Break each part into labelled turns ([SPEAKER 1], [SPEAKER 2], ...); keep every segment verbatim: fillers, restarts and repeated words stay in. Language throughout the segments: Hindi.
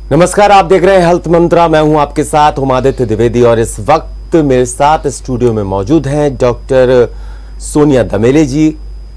[SPEAKER 1] नमस्कार, आप देख रहे हैं हेल्थ मंत्रा। मैं हूं आपके साथ उमादित्य द्विवेदी और इस वक्त मेरे साथ स्टूडियो में मौजूद हैं doctor Sonia Damele ji,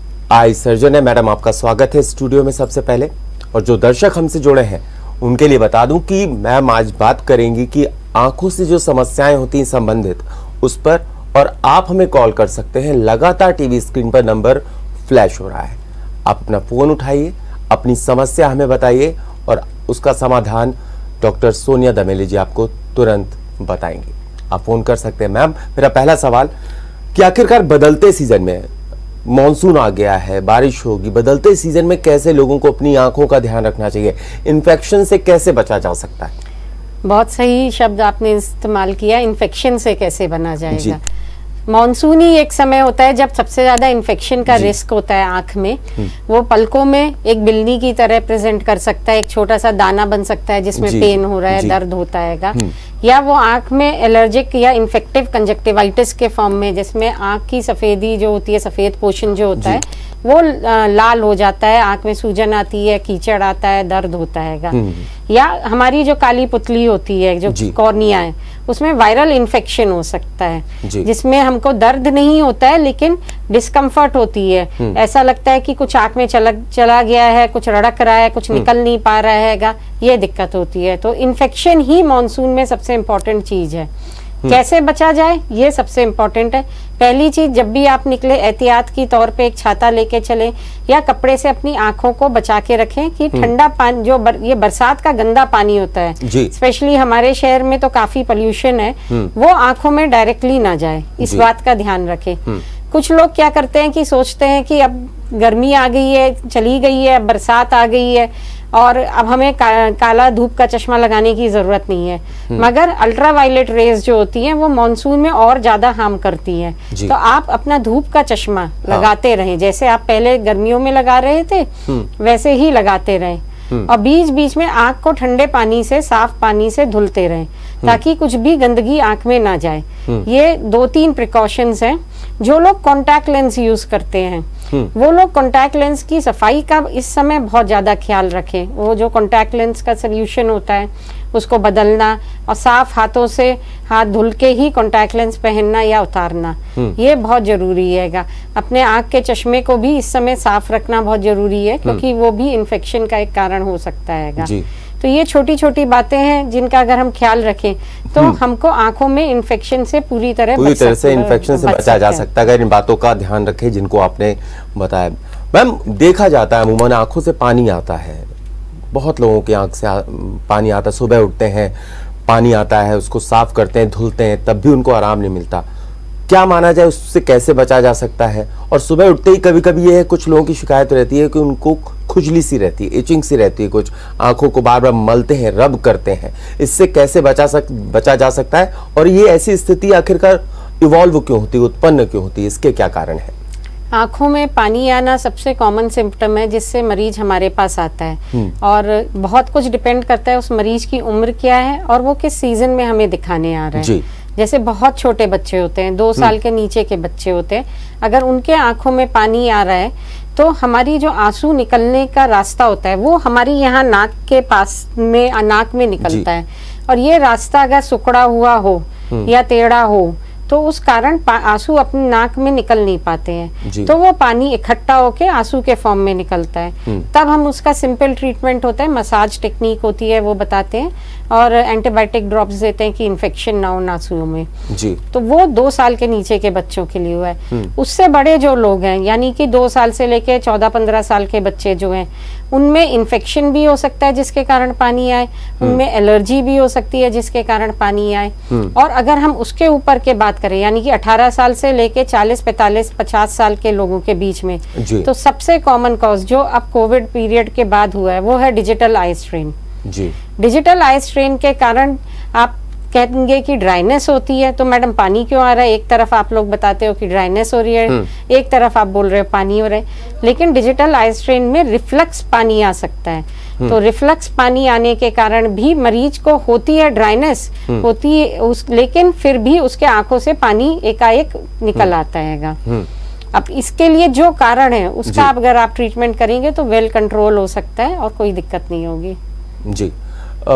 [SPEAKER 1] eye surgeon है। मैडम, आपका स्वागत है स्टूडियो में सबसे पहले। और जो दर्शक हमसे जुड़े हैं उनके लिए बता दूं कि मैम आज बात करेंगी कि आंखों से जो समस्याएं होती हैं संबंधित उस पर, और आप हमें कॉल कर सकते हैं। लगातार टीवी स्क्रीन पर नंबर फ्लैश हो रहा है, आप अपना फोन उठाइए, अपनी समस्या हमें बताइए और उसका समाधान डॉक्टर सोनिया दमेले जी आपको तुरंत बताएंगे। आप फोन कर सकते हैं। मैम, मेरा पहला सवाल कि आखिरकार बदलते सीजन में, मॉनसून आ गया है, बारिश होगी, बदलते सीजन में कैसे लोगों को अपनी आंखों का ध्यान रखना चाहिए, इन्फेक्शन से कैसे बचा जा सकता है?
[SPEAKER 2] बहुत सही शब्द आपने इस्तेमाल किया, इन्फेक्शन से कैसे बना जाएगा। मॉनसून ही एक समय होता है जब सबसे ज्यादा इन्फेक्शन का रिस्क होता है आंख में। वो पलकों में एक बिल्ली की तरह प्रेजेंट कर सकता है, एक छोटा सा दाना बन सकता है जिसमें पेन हो रहा है, दर्द होता है, या वो आंख में एलर्जिक या इन्फेक्टिव कंजक्टिवाइटिस के फॉर्म में, जिसमें आंख की सफेदी जो होती है, सफेद पोर्शन जो होता है वो लाल हो जाता है, आंख में सूजन आती है, कीचड़ आता है, दर्द होता है। या हमारी जो काली पुतली होती है, जो कॉर्निया है, उसमें वायरल इन्फेक्शन हो सकता है, जिसमें हमको दर्द नहीं होता है लेकिन डिस्कम्फर्ट होती है। ऐसा लगता है कि कुछ आंख में चला चला गया है, कुछ रड़क रहा है, कुछ निकल नहीं पा रहा है, ये दिक्कत होती है। तो इन्फेक्शन ही मॉनसून में सबसे इम्पोर्टेंट चीज है। कैसे बचा जाए, ये सबसे इम्पोर्टेंट है। पहली चीज, जब भी आप निकले एहतियात की तौर पे एक छाता लेके चले या कपड़े से अपनी आंखों को बचा के रखें कि ठंडा पानी, जो बर, ये बरसात का गंदा पानी होता है, स्पेशली हमारे शहर में तो काफी पोल्यूशन है, वो आंखों में डायरेक्टली ना जाए, इस बात का ध्यान रखें। कुछ लोग क्या करते हैं कि सोचते हैं कि अब गर्मी आ गई है, चली गई है, अब बरसात आ गई है और अब हमें का, काला धूप का चश्मा लगाने की जरूरत नहीं है, मगर अल्ट्रा वायलेट रेज जो होती हैं वो मॉनसून में और ज्यादा हार्म करती हैं। तो आप अपना धूप का चश्मा हाँ। लगाते रहें, जैसे आप पहले गर्मियों में लगा रहे थे वैसे ही लगाते रहें, और बीच बीच में आंख को ठंडे पानी से, साफ पानी से धुलते रहें ताकि कुछ भी गंदगी आंख में ना जाए। ये दो तीन प्रिकॉशंस हैं। जो लोग कॉन्टैक्ट लेंस यूज करते हैं वो लोग कॉन्टैक्ट लेंस की सफाई का इस समय बहुत ज्यादा ख्याल रखें। वो जो कॉन्टैक्ट लेंस का सोल्यूशन होता है उसको बदलना और साफ हाथों से हाथ धुल के ही कॉन्टैक्ट लेंस पहनना या उतारना, ये बहुत जरूरी है। अपने आंख के चश्मे को भी इस समय साफ रखना बहुत जरूरी है, क्योंकि वो भी इन्फेक्शन का एक कारण हो सकता है। तो ये छोटी छोटी बातें हैं जिनका अगर हम ख्याल रखें तो हमको आंखों में इन्फेक्शन से पूरी तरह पूरी तरह से इन्फेक्शन से बचा जा सकता है, अगर इन बातों का ध्यान रखें जिनको आपने बताया। मैम, देखा जाता है अमूमन आंखों से पानी आता है, बहुत लोगों की आंख से पानी आता है, सुबह उठते हैं पानी आता है, उसको साफ करते हैं, धुलते हैं, तब भी उनको आराम नहीं मिलता। क्या माना जाए, उससे कैसे बचा जा सकता है? और सुबह उठते ही कभी कभी ये है, कुछ लोगों की शिकायत रहती है कि उनको खुजली सी रहती है, इचिंग सी रहती है, कुछ आंखों को बार बार मलते हैं, रब करते हैं। इससे कैसे बचा सक बचा जा सकता है? और ये ऐसी स्थिति आखिरकार इवॉल्व क्यों होती है, उत्पन्न क्यों होती है, इसके क्या कारण है? आंखों में पानी आना सबसे कॉमन सिम्टम है जिससे मरीज हमारे पास आता है, और बहुत कुछ डिपेंड करता है उस मरीज की उम्र क्या है और वो किस सीजन में हमें दिखाने आ रहा है। जैसे बहुत छोटे बच्चे होते हैं, दो साल के नीचे के बच्चे होते हैं, अगर उनके आंखों में पानी आ रहा है तो हमारी जो आंसू निकलने का रास्ता होता है वो हमारी यहाँ नाक के पास में, नाक में निकलता है, और ये रास्ता अगर सिकुड़ा हुआ हो या टेढ़ा हो तो उस कारण आंसू अपनी नाक में निकल नहीं पाते हैं, तो वो पानी इकट्ठा होके आंसू के फॉर्म में निकलता है। तब हम उसका सिंपल ट्रीटमेंट होता है, मसाज टेक्निक होती है, वो बताते हैं और एंटीबायोटिक ड्रॉप्स देते हैं कि इन्फेक्शन ना हो आंसुओं में जी। तो वो दो साल के नीचे के बच्चों के लिए हुआ है। उससे बड़े जो लोग हैं, यानी कि दो साल से लेके चौदह पंद्रह साल के बच्चे जो हैं, उनमें इन्फेक्शन भी हो सकता है जिसके कारण पानी आए, उनमें एलर्जी भी हो सकती है जिसके कारण पानी आए। और अगर हम उसके ऊपर के बात करें, यानी कि अठारह साल से लेके चालीस पैंतालीस पचास साल के लोगों के बीच में, तो सबसे कॉमन कॉज जो अब कोविड पीरियड के बाद हुआ है वो है डिजिटल आई स्ट्रेन जी। डिजिटल आई स्ट्रेन के कारण आप कहेंगे कि ड्राइनेस होती है, तो मैडम पानी क्यों आ रहा है? एक तरफ आप लोग बताते हो कि ड्राइनेस हो रही है, एक तरफ आप बोल रहे हो पानी हो रहा है, लेकिन डिजिटल आई स्ट्रेन में रिफ्लक्स पानी आ सकता है। तो रिफ्लक्स पानी आने के कारण भी मरीज को होती है ड्राइनेस होती है उस, लेकिन फिर भी उसके आंखों से पानी एकाएक निकल आता है। अब इसके लिए जो कारण है उसका अगर आप ट्रीटमेंट करेंगे तो वेल कंट्रोल हो सकता है और कोई दिक्कत नहीं होगी
[SPEAKER 1] जी। आ,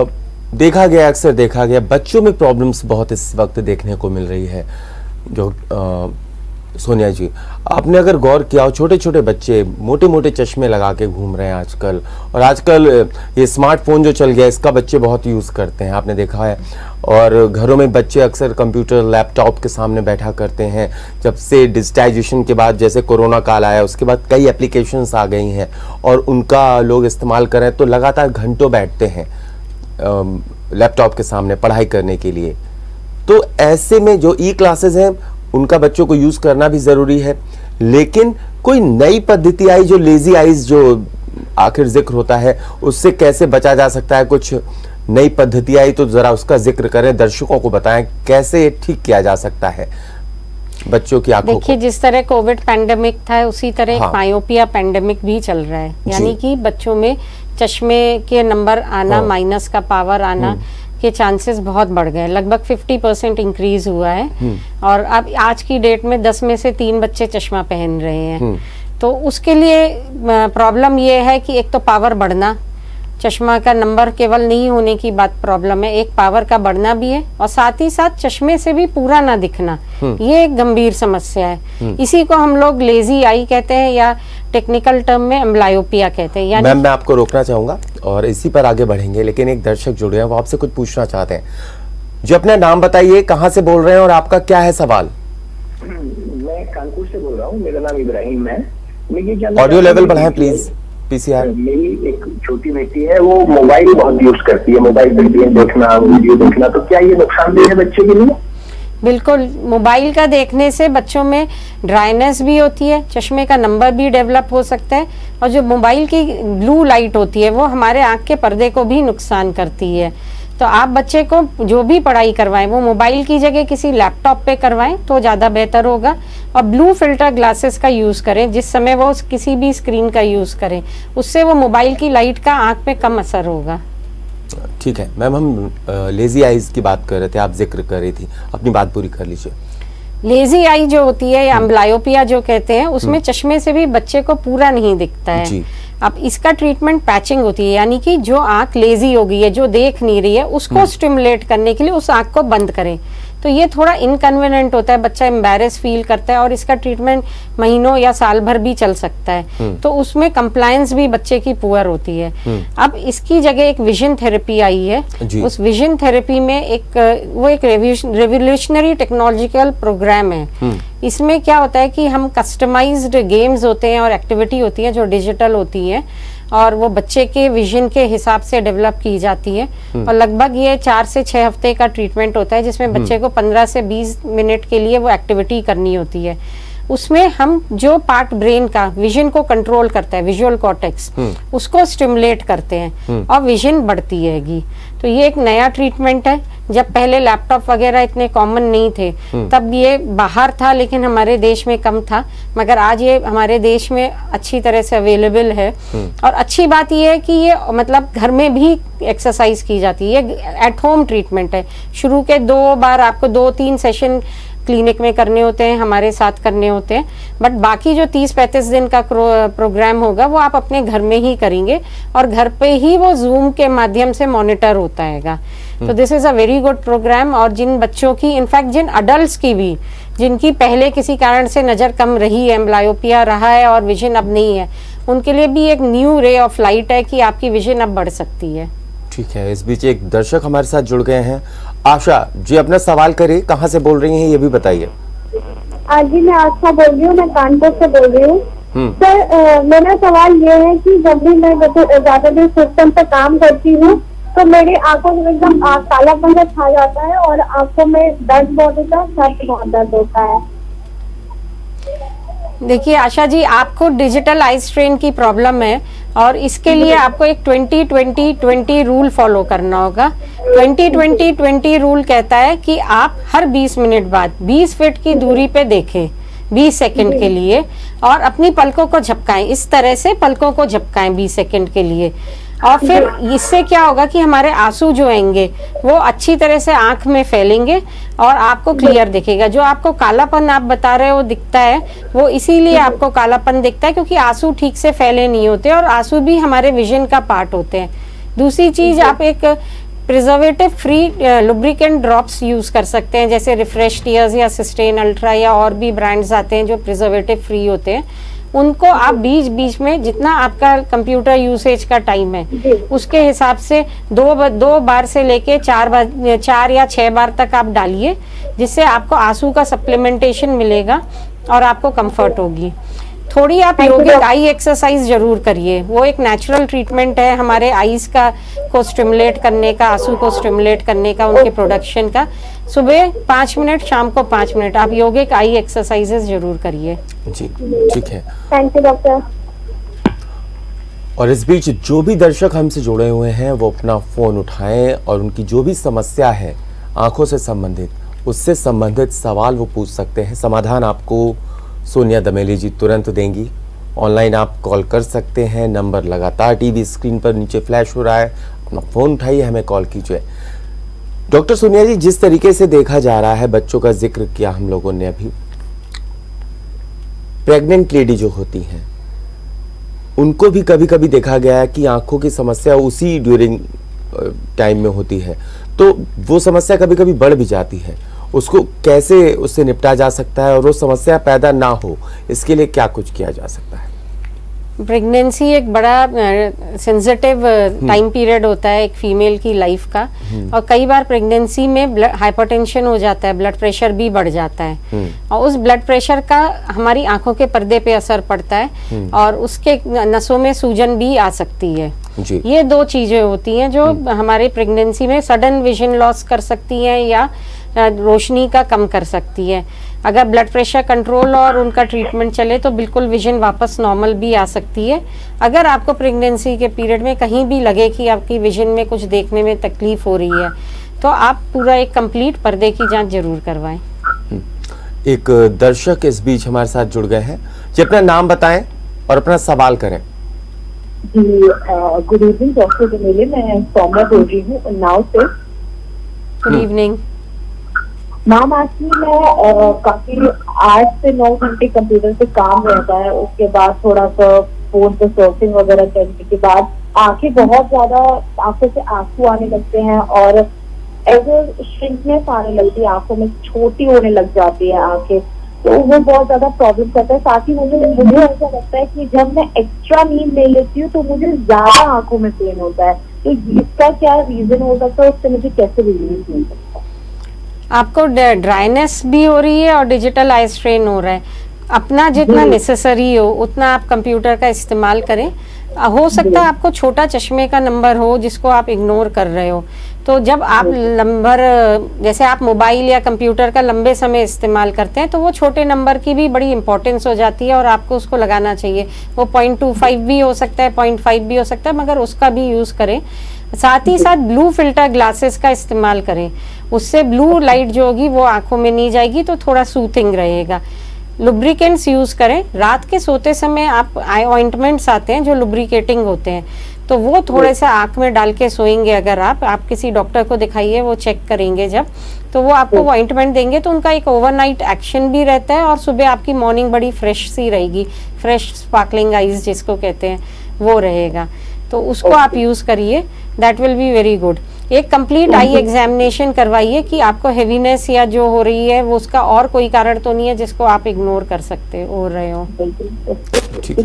[SPEAKER 1] देखा गया, अक्सर देखा गया, बच्चों में प्रॉब्लम्स बहुत इस वक्त देखने को मिल रही है। जो आ, सोनिया जी, आपने अगर गौर किया हो, छोटे छोटे बच्चे मोटे मोटे चश्मे लगा के घूम रहे हैं आजकल, और आजकल ये स्मार्टफोन जो चल गया इसका बच्चे बहुत यूज़ करते हैं, आपने देखा है। और घरों में बच्चे अक्सर कंप्यूटर लैपटॉप के सामने बैठा करते हैं। जब से डिजिटाइजेशन के बाद, जैसे कोरोना काल आया, उसके बाद कई एप्लीकेशंस आ गई हैं और उनका लोग इस्तेमाल करें तो लगातार घंटों बैठते हैं लैपटॉप के सामने पढ़ाई करने के लिए। तो ऐसे में जो ई क्लासेस हैं उनका बच्चों को यूज करना भी जरूरी है, लेकिन कोई नई पद्धति आई जो लेजी आइज जो आखिर जिक्र होता है, उससे कैसे बचा जा सकता है? कुछ नई पद्धति आई तो जरा उसका जिक्र करें, दर्शकों को बताएं कैसे ठीक किया जा सकता है बच्चों की आंखों को।
[SPEAKER 2] देखिए, जिस तरह कोविड पैंडेमिक था उसी तरह हाँ। मायोपिया पैंडेमिक भी चल रहा है, यानी कि बच्चों में चश्मे के नंबर आना, माइनस का पावर आना के चांसेस बहुत बढ़ गए, लगभग पचास परसेंट इंक्रीज हुआ है। और अब आज की डेट में दस में से तीन बच्चे चश्मा पहन रहे हैं। तो उसके लिए प्रॉब्लम ये है कि एक तो पावर बढ़ना, चश्मा का नंबर केवल नहीं होने की बात प्रॉब्लम है, एक पावर का बढ़ना भी है, और साथ ही साथ चश्मे से भी पूरा ना दिखना, ये एक गंभीर समस्या है। इसी को हम लोग लेजी आई कहते हैं या टेक्निकल टर्म में एम्ब्लायोपिया कहते हैं।
[SPEAKER 1] मैम, मैं आपको रोकना चाहूंगा और इसी पर आगे बढ़ेंगे, लेकिन एक दर्शक जुड़े हैं, वो आपसे कुछ पूछना चाहते हैं। जो अपना नाम बताइए, कहाँ से बोल रहे हैं और आपका क्या है सवाल?
[SPEAKER 3] मैं कानपुर से बोल रहा हूँ, मेरा नाम इब्राहिम है।
[SPEAKER 1] ऑडियो लेवल बढ़ाएं प्लीज। पीसीआर।
[SPEAKER 3] मेरी एक छोटी बेटी है, वो मोबाइल बहुत यूज करती है, मोबाइल पर गेम देखना, वीडियो देखना, तो क्या ये नुकसानदेह है बच्चे के लिए?
[SPEAKER 2] बिल्कुल, मोबाइल का देखने से बच्चों में ड्राइनेस भी होती है, चश्मे का नंबर भी डेवलप हो सकता है, और जो मोबाइल की ब्लू लाइट होती है वो हमारे आंख के पर्दे को भी नुकसान करती है। तो आप बच्चे को जो भी पढ़ाई करवाएं वो मोबाइल की जगह किसी लैपटॉप पे करवाएं तो ज़्यादा बेहतर होगा, और ब्लू फिल्टर ग्लासेस का यूज़ करें जिस समय वो किसी भी स्क्रीन का यूज़ करें, उससे वो मोबाइल की लाइट का आंख पे कम असर होगा।
[SPEAKER 1] ठीक है मैम, हम लेजी आइज की बात कर रहे थे, आप जिक्र कर रही थी, अपनी बात पूरी कर लीजिए।
[SPEAKER 2] लेजी आई जो होती है या एम्ब्लायोपिया जो कहते हैं, उसमें चश्मे से भी बच्चे को पूरा नहीं दिखता है जी। अब इसका ट्रीटमेंट पैचिंग होती है, यानी कि जो आंख लेजी हो गई है, जो देख नहीं रही है, उसको स्टिमुलेट करने के लिए उस आंख को बंद करें। तो ये थोड़ा इनकन्वीनियंट होता है, बच्चा एम्बैरेस फील करता है, और इसका ट्रीटमेंट महीनों या साल भर भी चल सकता है। तो उसमें कंप्लायंस भी बच्चे की पुअर होती है। अब इसकी जगह एक विजन थेरेपी आई है। उस विजन थेरेपी में एक वो एक रेवोल्यूशनरी टेक्नोलॉजिकल प्रोग्राम है। इसमें क्या होता है कि हम कस्टमाइज्ड गेम्स होते हैं और एक्टिविटी होती है जो डिजिटल होती है, और वो बच्चे के विजन के हिसाब से डेवलप की जाती है। और लगभग ये चार से छह हफ्ते का ट्रीटमेंट होता है, जिसमें बच्चे को पंद्रह से बीस मिनट के लिए वो एक्टिविटी करनी होती है। उसमें हम जो पार्ट ब्रेन का विजन को कंट्रोल करता है, विजुअल कॉर्टेक्स, उसको स्टिमुलेट करते हैं और विजन बढ़ती रहेगी। तो ये एक नया ट्रीटमेंट है। जब पहले लैपटॉप वगैरह इतने कॉमन नहीं थे तब ये बाहर था, लेकिन हमारे देश में कम था, मगर आज ये हमारे देश में अच्छी तरह से अवेलेबल है। और अच्छी बात ये है कि ये मतलब घर में भी एक्सरसाइज की जाती है, ये एट होम ट्रीटमेंट है। शुरू के दो बार आपको दो तीन सेशन क्लिनिक में करने होते हैं, हमारे साथ करने होते हैं, बट बाकी जो तीस पैंतीस दिन का प्रोग्राम होगा वो आप अपने घर में ही करेंगे, और घर पे ही वो जूम के माध्यम से मॉनिटर होता है। तो this is a very good programme. और जिन बच्चों की, इनफैक्ट जिन अडल्ट्स की भी, जिनकी पहले किसी कारण से नजर कम रही है, एम्ब्लायोपिया रहा है और विजन अब नहीं है, उनके लिए भी एक न्यू रे ऑफ लाइट है कि आपकी विजन अब बढ़ सकती है।
[SPEAKER 1] ठीक है, इस बीच एक दर्शक हमारे साथ जुड़ गए हैं। आशा जी, अपना सवाल करिए, कहाँ से बोल रही हैं ये भी बताइए।
[SPEAKER 4] जी मैं आशा बोल रही हूँ, मैं कानपुर से बोल रही हूँ। सर, मेरा सवाल ये है कि जब भी मैं ज्यादा देर सिस्टम पे काम करती हूँ तो मेरी आंखों में एकदम कालापन छा जाता है और आंखों में दर्द बहुत होता है, सर बहुत दर्द होता है।
[SPEAKER 2] देखिए आशा जी, आपको डिजिटल आई स्ट्रेन की प्रॉब्लम है, और इसके लिए आपको एक twenty twenty twenty rule follow करना होगा। ट्वेंटी ट्वेंटी ट्वेंटी रूल कहता है कि आप हर बीस मिनट बाद बीस फीट की दूरी पे देखें बीस सेकंड के लिए, और अपनी पलकों को झपकाएं, इस तरह से पलकों को झपकाएं बीस सेकंड के लिए। और फिर इससे क्या होगा कि हमारे आंसू जो आएंगे वो अच्छी तरह से आंख में फैलेंगे और आपको क्लियर दिखेगा। जो आपको कालापन आप बता रहे हो दिखता है, वो इसीलिए आपको कालापन दिखता है क्योंकि आंसू ठीक से फैले नहीं होते, और आंसू भी हमारे विजन का पार्ट होते हैं। दूसरी चीज, आप एक preservative free lubricant drops use कर सकते हैं, जैसे रिफ्रेश टीयर्स या सिस्टेन अल्ट्रा या और भी ब्रांड्स आते हैं जो प्रिजर्वेटिव फ्री होते हैं। उनको आप बीच बीच में जितना आपका कंप्यूटर यूसेज का टाइम है उसके हिसाब से दो दो बार से लेके चार बार चार या छह बार तक आप डालिए, जिससे आपको आंसू का सप्लीमेंटेशन मिलेगा और आपको कंफर्ट होगी। थोड़ी आप योगिक आई एक्सरसाइज जरूर करिए, वो एक नेचुरल ट्रीटमेंट है हमारे आईज का को स्टिमुलेट करने का, आंसू को स्टिमुलेट करने का, उनके प्रोडक्शन का। सुबह पाँच मिनट, शाम को पाँच मिनट आप योगिक आई एक्सरसाइजेस जरूर करिए।
[SPEAKER 1] जी ठीक है,
[SPEAKER 4] थैंक यू डॉक्टर।
[SPEAKER 1] और इस बीच जो भी दर्शक हमसे जुड़े हुए हैं वो अपना फोन उठाएं और उनकी जो भी समस्या है आंखों से संबंधित, उससे संबंधित सवाल वो पूछ सकते हैं। समाधान आपको सोनिया दमेले जी तुरंत देंगी। ऑनलाइन आप कॉल कर सकते हैं, नंबर लगातार टीवी स्क्रीन पर नीचे फ्लैश हो रहा है, अपना फोन उठाइए, हमें कॉल कीजिए। डॉक्टर सोनिया जी, जिस तरीके से देखा जा रहा है, बच्चों का जिक्र किया हम लोगों ने अभी, प्रेग्नेंट लेडी जो होती हैं उनको भी कभी कभी देखा गया है कि आंखों की समस्या उसी ड्यूरिंग टाइम में होती है, तो वो समस्या कभी कभी बढ़ भी जाती है। उसको कैसे उससे निपटा जा सकता है और वो समस्या पैदा ना हो, इसके लिए क्या कुछ किया जा सकता है?
[SPEAKER 2] प्रेगनेंसी एक बड़ा सेंसिटिव टाइम पीरियड होता है एक फीमेल की लाइफ का, और कई बार प्रेगनेंसी में हाइपरटेंशन हो जाता है, ब्लड प्रेशर भी बढ़ जाता है, और उस ब्लड प्रेशर का हमारी आंखों के पर्दे पे असर पड़ता है और उसके नसों में सूजन भी आ सकती है। जी। ये दो चीजें होती हैं जो हमारे प्रेगनेंसी में सडन विजन लॉस कर सकती हैं या रोशनी का कम कर सकती है। अगर ब्लड प्रेशर कंट्रोल और उनका ट्रीटमेंट चले तो बिल्कुल विजन वापस नॉर्मल भी आ सकती है। अगर आपको प्रेगनेंसी के पीरियड में कहीं भी लगे कि आपकी विजन में कुछ देखने में तकलीफ हो रही है तो आप पूरा एक कंप्लीट पर्दे की जांच जरूर करवाएं।
[SPEAKER 1] एक दर्शक इस बीच हमारे साथ जुड़ गए हैं, जी अपना नाम बताएं और अपना सवाल करें।
[SPEAKER 5] जी गुड इवनिंग डॉक्टर दमेले, मैं सौम्या बोल रही हूँ उन्नाव से।
[SPEAKER 2] Good evening
[SPEAKER 5] ma'am. एक्चुअली मैं काफी आठ से नौ घंटे कंप्यूटर पे काम रहता है, उसके बाद थोड़ा सा फोन पे सर्फिंग वगैरह करने के बाद आंखें बहुत ज्यादा, आंखों से आंसू आने लगते हैं और ऐसे श्रिंकनेस आने लगती है, आंखों में छोटी होने लग जाती है आंखें, तो वो बहुत ज्यादा प्रॉब्लम करता है। साथ ही मुझे मुझे ऐसा लगता है कि जब मैं एक्स्ट्रा नींद ले लेती हूँ तो मुझे ज्यादा आंखों में पेन होता है, तो इसका क्या रीजन हो सकता है, उससे मुझे कैसे रिलीफ मिल सकता है?
[SPEAKER 2] आपको ड्राइनेस भी हो रही है और डिजिटल आई स्ट्रेन हो रहा है, अपना जितना नेसेसरी हो उतना आप कंप्यूटर का इस्तेमाल करें। हो सकता है आपको छोटा चश्मे का नंबर हो जिसको आप इग्नोर कर रहे हो, तो जब आप नंबर, जैसे आप मोबाइल या कंप्यूटर का लंबे समय इस्तेमाल करते हैं तो वो छोटे नंबर की भी बड़ी इंपॉर्टेंस हो जाती है और आपको उसको लगाना चाहिए। वो पॉइंट टू फाइव भी हो सकता है, पॉइंट फाइव भी हो सकता है, मगर उसका भी यूज करें। साथ ही साथ ब्लू फिल्टर ग्लासेस का इस्तेमाल करें, उससे ब्लू लाइट जो होगी वो आंखों में नहीं जाएगी, तो थोड़ा सूथिंग रहेगा। लुब्रिकेंट्स यूज करें, रात के सोते समय आप आई ऑइंटमेंट्स आते हैं जो लुब्रिकेटिंग होते हैं, तो वो थोड़े से आंख में डाल के सोएंगे। अगर आप आप किसी डॉक्टर को दिखाइए, वो चेक करेंगे जब, तो वो आपको वो ऑइंटमेंट देंगे, तो उनका एक ओवरनाइट एक्शन भी रहता है और सुबह आपकी मॉर्निंग बड़ी फ्रेश सी रहेगी, फ्रेश स्पार्कलिंग आईज जिसको कहते हैं वो रहेगा, तो उसको आप यूज करिए, that will be very good. एक कंप्लीट आई एग्जामिनेशन करवाइए कि आपको हेवीनेस या जो हो रही है वो उसका और कोई कारण तो नहीं है जिसको आप इग्नोर कर सकते हो रहे हो।
[SPEAKER 1] ठीक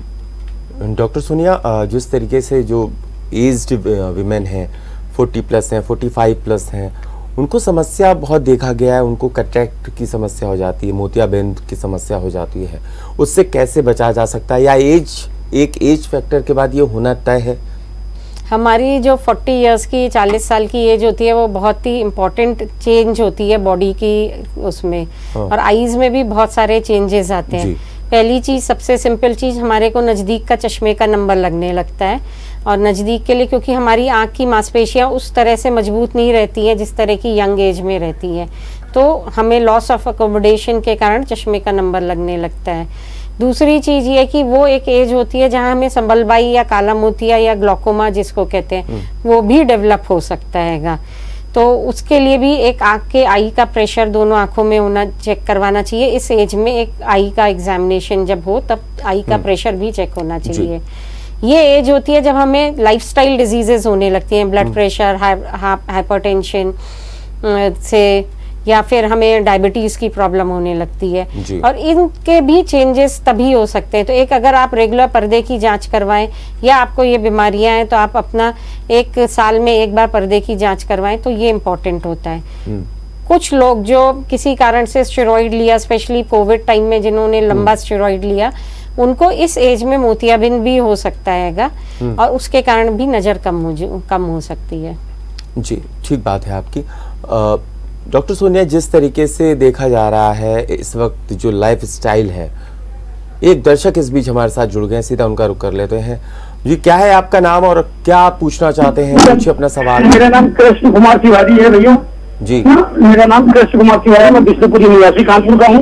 [SPEAKER 1] है डॉक्टर सोनिया, जिस तरीके से जो एज्ड विमेन हैं, फोर्टी प्लस हैं, फोर्टी फाइव प्लस हैं, उनको समस्या बहुत देखा गया है, उनको कैटरेक्ट की समस्या हो जाती है, मोतियाबिंद की समस्या हो जाती है, उससे कैसे बचा जा सकता है, या एज एक एज फैक्टर के बाद ये होना तय है?
[SPEAKER 2] हमारी जो चालीस इयर्स की, चालीस साल की एज होती है वो बहुत ही इम्पोर्टेंट चेंज होती है बॉडी की उसमें, और आईज में भी बहुत सारे चेंजेस आते हैं। पहली चीज, सबसे सिंपल चीज, हमारे को नज़दीक का चश्मे का नंबर लगने लगता है, और नज़दीक के लिए क्योंकि हमारी आँख की मांसपेशियाँ उस तरह से मजबूत नहीं रहती हैं जिस तरह की यंग एज में रहती हैं, तो हमें लॉस ऑफ अकोमोडेशन के कारण चश्मे का नंबर लगने लगता है। दूसरी चीज ये कि वो एक एज होती है जहाँ हमें संबलबाई या काला मोतिया या ग्लोकोमा जिसको कहते हैं वो भी डेवलप हो सकता है, तो उसके लिए भी एक आँख के आई का प्रेशर दोनों आँखों में होना, चेक करवाना चाहिए। इस एज में एक आई का एग्जामिनेशन जब हो तब आई का प्रेशर भी चेक होना चाहिए। ये एज होती है जब हमें लाइफस्टाइल डिजीजेस होने लगती हैं, ब्लड प्रेशर, हाइपरटेंशन से, या फिर हमें डायबिटीज की प्रॉब्लम होने लगती है, और इनके भी चेंजेस तभी हो सकते हैं। तो एक अगर आप रेगुलर पर्दे की जांच करवाएं या आपको ये बीमारियां हैं तो आप अपना एक साल में एक बार पर्दे की जांच करवाएं, तो ये इम्पोर्टेंट होता है। कुछ लोग जो किसी कारण से स्टेरॉइड लिया, स्पेशली कोविड टाइम में जिन्होंने लंबा स्टेरॉइड लिया, उनको इस एज में मोतियाबिंद भी हो सकता है और उसके कारण भी नजर कम हो कम हो सकती है।
[SPEAKER 1] जी, ठीक बात है आपकी। डॉक्टर सोनिया, जिस तरीके से देखा जा रहा है इस वक्त जो लाइफ स्टाइल है, एक दर्शक इस बीच हमारे साथ जुड़ गए, सीधा उनका रुख कर लेते हैं। जी, क्या है आपका नाम और क्या आप पूछना चाहते हैं? पूछिए अपना सवाल।
[SPEAKER 6] मेरा नाम कृष्ण कुमार तिवारी है भैया
[SPEAKER 1] जी।
[SPEAKER 6] मेरा नाम कृष्ण कुमार तिवारी है, मैं विष्णुपुरी निवासी कानपुर का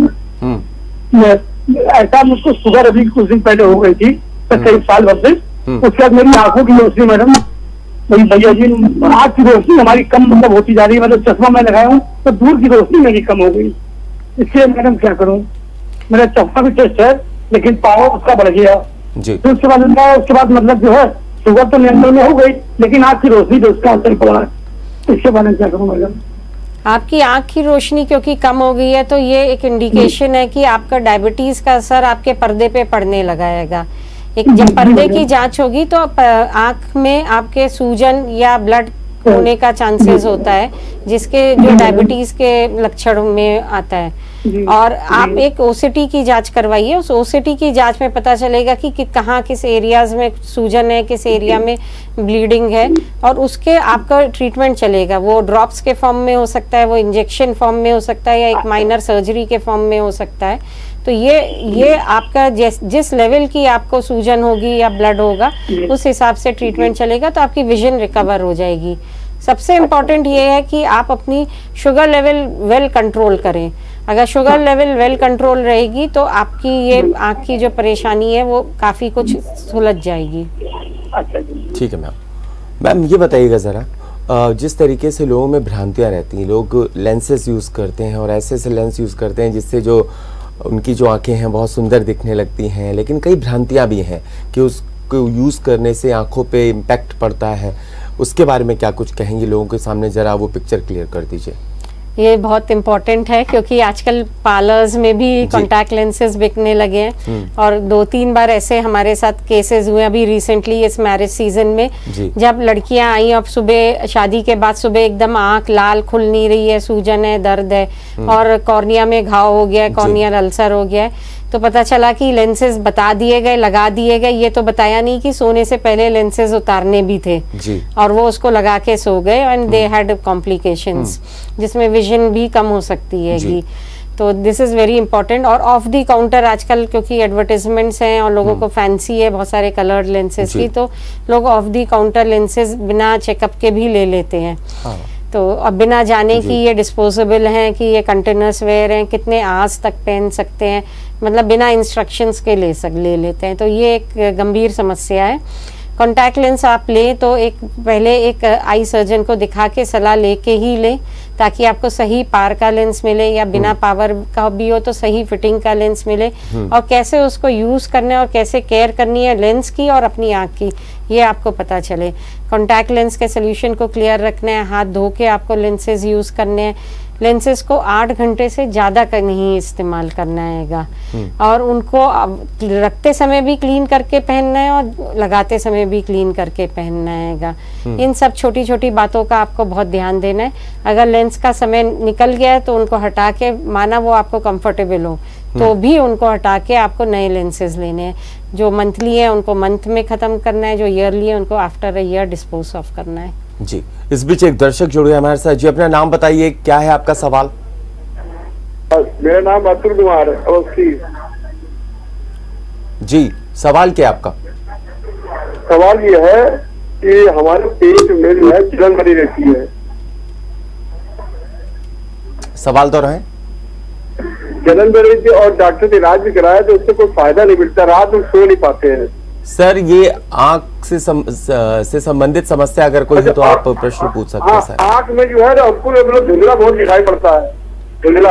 [SPEAKER 6] हूँ। ऐसा मुझको शुगर अभी कुछ दिन पहले हो गई थी, कई साल भर से। उसके बाद मेरी आंखों की रोशनी मैडम, मेरी भैया जी, आँख की रोशनी हमारी कम मतलब होती जा रही है। मतलब चश्मा मैं लगाया हूँ तो दूर की रोशनी मेरी कम हो गई। इसलिए मैडम क्या करूँ? मेरा चश्मा भी टेस्ट है लेकिन पावर उसका बढ़ गया जी। तो उसके बाद उसके बाद मतलब जो है शुगर तो नियंत्रण में हो गई, लेकिन आँख की रोशनी तो उसका असर पड़ा है। इसके बारे में क्या करूँ मैडम?
[SPEAKER 2] आपकी आंख की रोशनी क्योंकि कम हो गई है तो ये एक इंडिकेशन है कि आपका डायबिटीज का असर आपके पर्दे पे पड़ने लगाएगा। एक जब पर्दे की जांच होगी तो आंख में आपके सूजन या ब्लड होने का चांसेस होता है, जिसके जो डायबिटीज के लक्षण में आता है। और आप एक ओसीटी की जांच करवाइए। उस ओसीटी की जांच में पता चलेगा कि, कि कहाँ किस एरियाज में सूजन है, किस एरिया में ब्लीडिंग है, और उसके आपका ट्रीटमेंट चलेगा। वो ड्रॉप्स के फॉर्म में हो सकता है, वो इंजेक्शन फॉर्म में हो सकता है, या एक माइनर सर्जरी के फॉर्म में हो सकता है। तो ये ये आपका जिस जिस लेवल की आपको सूजन होगी या ब्लड होगा उस हिसाब से ट्रीटमेंट चलेगा, तो आपकी विजन रिकवर हो जाएगी। सबसे इम्पोर्टेंट ये है कि आप अपनी शुगर लेवल वेल कंट्रोल करें। अगर शुगर लेवल वेल कंट्रोल रहेगी तो आपकी ये आँख की जो परेशानी है वो काफ़ी कुछ सुलझ जाएगी।
[SPEAKER 1] ठीक है मैम। मैम ये बताइएगा ज़रा, जिस तरीके से लोगों में भ्रांतियाँ रहती हैं, लोग लेंसेज यूज़ करते हैं और ऐसे ऐसे लेंस यूज़ करते हैं जिससे जो उनकी जो आंखें हैं बहुत सुंदर दिखने लगती हैं, लेकिन कई भ्रांतियाँ भी हैं कि उसको यूज़ करने से आंखों पे इम्पैक्ट पड़ता है। उसके बारे में क्या कुछ कहेंगे लोगों के सामने? ज़रा वो पिक्चर क्लियर कर दीजिए।
[SPEAKER 2] ये बहुत इम्पोर्टेंट है क्योंकि आजकल पार्लर्स में भी कॉन्टैक्ट लेंसेज बिकने लगे हैं, और दो तीन बार ऐसे हमारे साथ केसेस हुए अभी रिसेंटली इस मैरिज सीजन में, जब लड़कियां आई अब सुबह शादी के बाद सुबह एकदम आंख लाल खुल नहीं रही है, सूजन है, दर्द है, और कॉर्निया में घाव हो गया है, कॉर्नियल अल्सर हो गया है। तो पता चला कि लेंसेज बता दिए गए, लगा दिए गए, ये तो बताया नहीं कि सोने से पहले लेंसेज उतारने भी थे जी। और वो उसको लगा के सो गए एंड दे हैड कॉम्प्लिकेशंस, जिसमें विजन भी कम हो सकती है। तो दिस इज वेरी इंपॉर्टेंट। और ऑफ दी काउंटर आजकल क्योंकि एडवर्टाइजमेंट्स हैं और लोगों को फैंसी है बहुत सारे कलर्ड लेंसेज की, तो लोग ऑफ दी काउंटर लेंसेज बिना चेकअप के भी ले लेते हैं। हाँ। तो अब बिना जाने कि ये डिस्पोजेबल हैं, कि ये कंटेनर्स वेयर हैं, कितने आवर्स तक पहन सकते हैं, मतलब बिना इंस्ट्रक्शंस के ले सक ले लेते हैं। तो ये एक गंभीर समस्या है। कॉन्टैक्ट लेंस आप लें तो एक पहले एक आई सर्जन को दिखा के सलाह लेके ही लें, ताकि आपको सही पावर का लेंस मिले, या बिना पावर का भी हो तो सही फिटिंग का लेंस मिले, और कैसे उसको यूज करना है और कैसे केयर करनी है लेंस की और अपनी आँख की, ये आपको पता चले। कॉन्टैक्ट लेंस के सोल्यूशन को क्लियर रखना है, हाथ धो के आपको लेंसेज यूज करने हैं। लेंसेज को आठ घंटे से ज़्यादा का नहीं इस्तेमाल करना हैगा, और उनको रखते समय भी क्लीन करके पहनना है और लगाते समय भी क्लीन करके पहनना हैगा। इन सब छोटी छोटी बातों का आपको बहुत ध्यान देना है। अगर लेंस का समय निकल गया है तो उनको हटा के, माना वो आपको कंफर्टेबल हो तो भी उनको हटा के आपको नए लेंसेज लेने हैं। जो मंथली है उनको मंथ में ख़त्म करना है, जो ईयरली है उनको after a year dispose off करना है।
[SPEAKER 1] जी, इस बीच एक दर्शक जुड़े हमारे साथ। जी, अपना नाम बताइए, क्या है आपका सवाल?
[SPEAKER 7] मेरा नाम अतुल कुमार अवस्थी।
[SPEAKER 1] जी, सवाल क्या है आपका?
[SPEAKER 7] सवाल ये है कि हमारे पेट में जो है जलन बनी रहती है।
[SPEAKER 1] सवाल तो रहे।
[SPEAKER 7] जलन बनी रहती है और डॉक्टर से इलाज भी कराया तो उससे कोई फायदा नहीं मिलता, रात में सो नहीं पाते हैं।
[SPEAKER 1] सर, ये आंख से सम, से संबंधित समस्या अगर कोई है तो आप प्रश्न पूछ सकते हैं सर।
[SPEAKER 7] आंख में जो है हमको धुंधला बहुत दिखाई पड़ता है, धुंधला।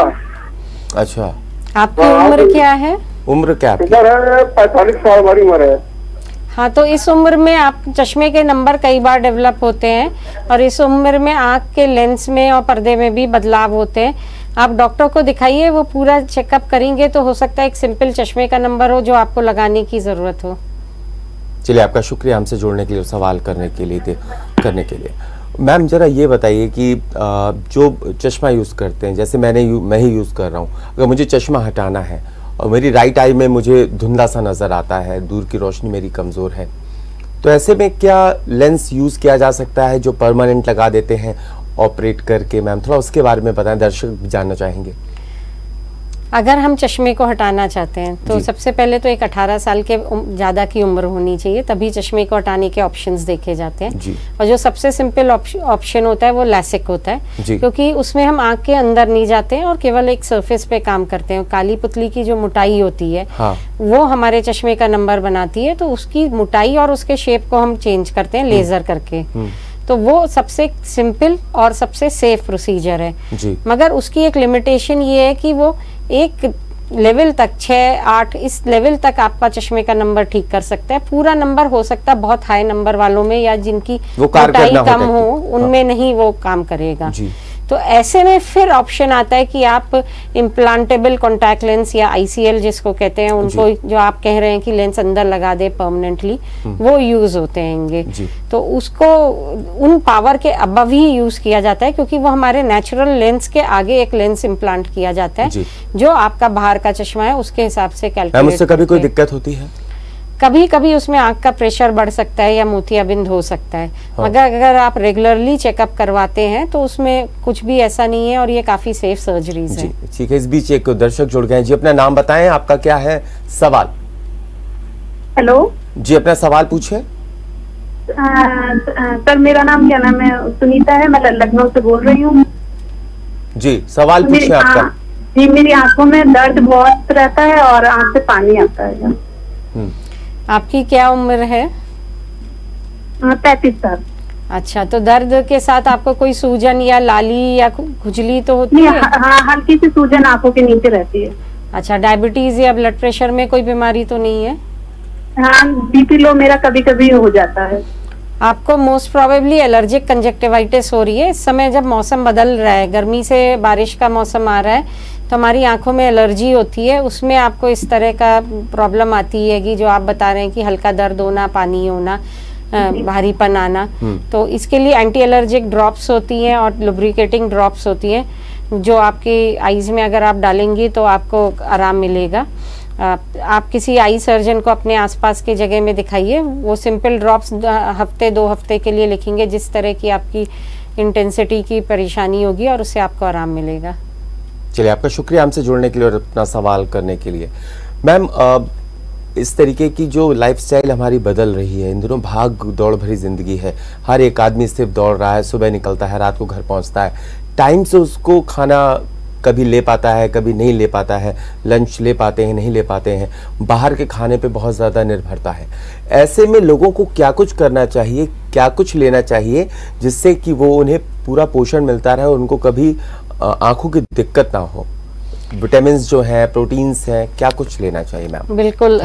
[SPEAKER 2] अच्छा, आपकी उम्र क्या है?
[SPEAKER 1] उम्र क्या है?
[SPEAKER 7] उम्र है पैंतालीस साल हमारी उम्र है।
[SPEAKER 2] हाँ, तो इस उम्र में आप चश्मे के नंबर कई बार डेवलप होते हैं और इस उम्र में आँख के लेंस में और पर्दे में भी बदलाव होते हैं। आप डॉक्टर को दिखाइए, वो पूरा चेकअप करेंगे तो हो सकता है एक सिंपल चश्मे का नंबर हो जो आपको लगाने की ज़रूरत हो।
[SPEAKER 1] चलिए, आपका शुक्रिया हमसे जुड़ने के लिए, सवाल करने के लिए करने के लिए। मैम ज़रा ये बताइए कि जो चश्मा यूज़ करते हैं, जैसे मैंने यू, मैं ही यूज़ कर रहा हूँ, अगर मुझे चश्मा हटाना है और मेरी राइट आई में मुझे धुंधला सा नज़र आता है, दूर की रोशनी मेरी कमज़ोर है, तो ऐसे में क्या लेंस यूज़ किया जा सकता है जो परमानेंट लगा देते हैं ऑपरेट करके? मैम थोड़ा उसके बारे में बताएं, दर्शक जानना चाहेंगे।
[SPEAKER 2] अगर हम चश्मे को हटाना चाहते हैं तो सबसे पहले तो एक अठारह साल के ज़्यादा की उम्र होनी चाहिए, तभी चश्मे को हटाने के ऑप्शंस देखे जाते हैं जी। और जो सबसे सिंपल ऑप्शन होता है वो लैसिक होता है, क्योंकि उसमें हम आंख के अंदर नहीं जाते हैं और केवल एक सरफेस पे काम करते हैं। काली पुतली की जो मोटाई होती है हाँ। वो हमारे चश्मे का नंबर बनाती है, तो उसकी मोटाई और उसके शेप को हम चेंज करते हैं लेजर करके। तो वो सबसे सिंपल और सबसे सेफ प्रोसीजर है जी। मगर उसकी एक लिमिटेशन ये है कि वो एक लेवल तक, छः आठ इस लेवल तक आपका चश्मे का नंबर ठीक कर सकता है। पूरा नंबर हो सकता है बहुत हाई नंबर वालों में या जिनकी मोटाई कम हो उनमें हाँ। नहीं वो काम करेगा जी। तो ऐसे में फिर ऑप्शन आता है कि आप इम्प्लांटेबल कॉन्टैक्ट लेंस या आईसीएल जिसको कहते हैं, उनको जो आप कह रहे हैं कि लेंस अंदर लगा दे परमानेंटली, वो यूज होते हैं। तो उसको उन पावर के अबव ही यूज किया जाता है, क्योंकि वो हमारे नेचुरल लेंस के आगे एक लेंस इम्प्लांट किया जाता है जो आपका बाहर का चश्मा है उसके हिसाब से कैलकुलेट।
[SPEAKER 1] उससे कभी कोई दिक्कत होती है?
[SPEAKER 2] कभी कभी उसमें आंख का प्रेशर बढ़ सकता है या मोतियाबिंद हो सकता है हाँ। मगर अगर आप रेगुलरली चेकअप करवाते हैं तो उसमें कुछ भी ऐसा नहीं है और ये काफी सेफ सर्जरीज है।
[SPEAKER 1] ठीक है, इस बीच एक दर्शक जुड़ गए हैं जी। अपना नाम बताएं, आपका क्या है सवाल?
[SPEAKER 8] हेलो
[SPEAKER 1] जी, अपना सवाल पूछे।
[SPEAKER 8] सर मेरा नाम क्या नाम है? सुनीता है, मैं लखनऊ से बोल रही हूँ
[SPEAKER 1] जी। सवाल पूछे आपका।
[SPEAKER 8] जी, मेरी आंखों में दर्द बहुत रहता है और आंख से पानी आता है।
[SPEAKER 2] आपकी क्या उम्र है?
[SPEAKER 8] पैंतीस साल।
[SPEAKER 2] अच्छा, तो दर्द के साथ आपको कोई सूजन या लाली या खुजली तो होती है?
[SPEAKER 8] हाँ, हल्की सी सूजन आंखों के नीचे रहती है।
[SPEAKER 2] अच्छा, डायबिटीज या ब्लड प्रेशर में कोई बीमारी तो नहीं है?
[SPEAKER 8] हाँ, बीपी लो मेरा कभी कभी हो जाता है।
[SPEAKER 2] आपको मोस्ट प्रोबेबली एलर्जिक कंजक्टिवाइटिस हो रही है। इस समय जब मौसम बदल रहा है, गर्मी से बारिश का मौसम आ रहा है, तो हमारी आंखों में एलर्जी होती है, उसमें आपको इस तरह का प्रॉब्लम आती है कि जो आप बता रहे हैं कि हल्का दर्द होना, पानी होना, भारीपन आना। तो इसके लिए एंटी एलर्जिक ड्रॉप्स होती हैं और लुब्रिकेटिंग ड्रॉप्स होती हैं, जो आपकी आईज में अगर आप डालेंगी तो आपको आराम मिलेगा। आप, आप किसी आई सर्जन को अपने आसपास की जगह में दिखाइए, वो सिंपल ड्रॉप्स हफ्ते दो हफ्ते के लिए लिखेंगे जिस तरह की आपकी इंटेंसिटी की परेशानी होगी और उससे आपको आराम मिलेगा।
[SPEAKER 1] चलिए, आपका शुक्रिया हमसे जुड़ने के लिए और अपना सवाल करने के लिए। मैम, इस तरीके की जो लाइफस्टाइल हमारी बदल रही है, इन दिनों भाग दौड़ भरी जिंदगी है, हर एक आदमी सिर्फ दौड़ रहा है, सुबह निकलता है, रात को घर पहुंचता है, टाइम से उसको खाना कभी ले पाता है, कभी नहीं ले पाता है, लंच ले पाते हैं, नहीं ले पाते हैं, बाहर के खाने पे बहुत ज़्यादा निर्भरता है। ऐसे में लोगों को क्या कुछ करना चाहिए, क्या कुछ लेना चाहिए जिससे कि वो उन्हें पूरा पोषण मिलता रहे और उनको कभी आंखों की दिक्कत ना हो? विटामिन जो है, प्रोटीन्स हैं, क्या कुछ लेना चाहिए मैम?
[SPEAKER 2] बिल्कुल,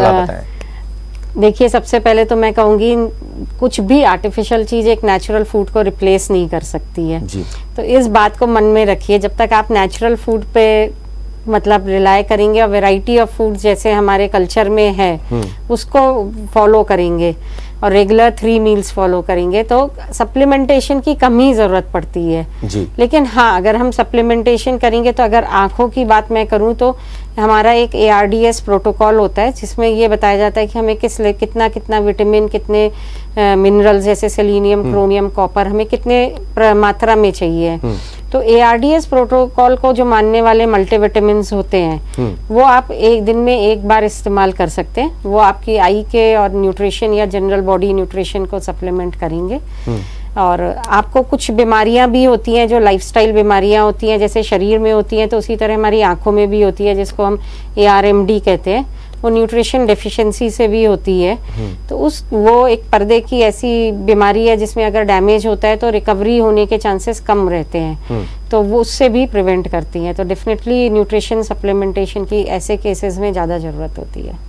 [SPEAKER 2] देखिए सबसे पहले तो मैं कहूँगी कुछ भी आर्टिफिशियल चीज एक नेचुरल फूड को रिप्लेस नहीं कर सकती है जी। तो इस बात को मन में रखिए, जब तक आप नेचुरल फूड पे मतलब रिलाय करेंगे और वैरायटी ऑफ फूड जैसे हमारे कल्चर में है उसको फॉलो करेंगे और रेगुलर थ्री मील्स फॉलो करेंगे तो सप्लीमेंटेशन की कम ही जरूरत पड़ती है जी। लेकिन हाँ, अगर हम सप्लीमेंटेशन करेंगे तो अगर आंखों की बात मैं करूँ तो हमारा एक A R D S protocol होता है जिसमें ये बताया जाता है कि हमें किस कितना कितना विटामिन, कितने मिनरल्स जैसे सेलेनियम, क्रोमियम, कॉपर हमें कितने मात्रा में चाहिए। तो A R D S protocol को जो मानने वाले मल्टीविटामिन होते हैं वो आप एक दिन में एक बार इस्तेमाल कर सकते हैं। वो आपकी आई के और न्यूट्रिशन या जनरल बॉडी न्यूट्रिशन को सप्लीमेंट करेंगे। और आपको कुछ बीमारियां भी होती हैं जो लाइफस्टाइल बीमारियां होती हैं, जैसे शरीर में होती हैं तो उसी तरह हमारी आंखों में भी होती है जिसको हम ए आर एम डी कहते हैं। वो न्यूट्रिशन डेफिशिएंसी से भी होती है। तो उस वो एक पर्दे की ऐसी बीमारी है जिसमें अगर डैमेज होता है तो रिकवरी होने के चांसेस कम रहते हैं, तो वो उससे भी प्रिवेंट करती हैं। तो डेफिनेटली न्यूट्रिशन सप्लीमेंटेशन की ऐसे केसेस में ज़्यादा ज़रूरत होती है।